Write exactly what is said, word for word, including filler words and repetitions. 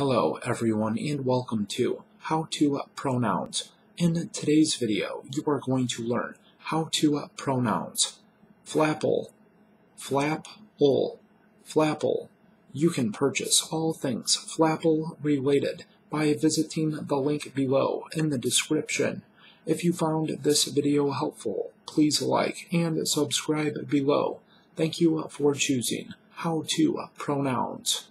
Hello everyone and welcome to How to Pronounce. In today's video, you are going to learn how to pronounce Flapple, Flapple, Flapple. You can purchase all things Flapple related by visiting the link below in the description. If you found this video helpful, please like and subscribe below. Thank you for choosing How to Pronounce.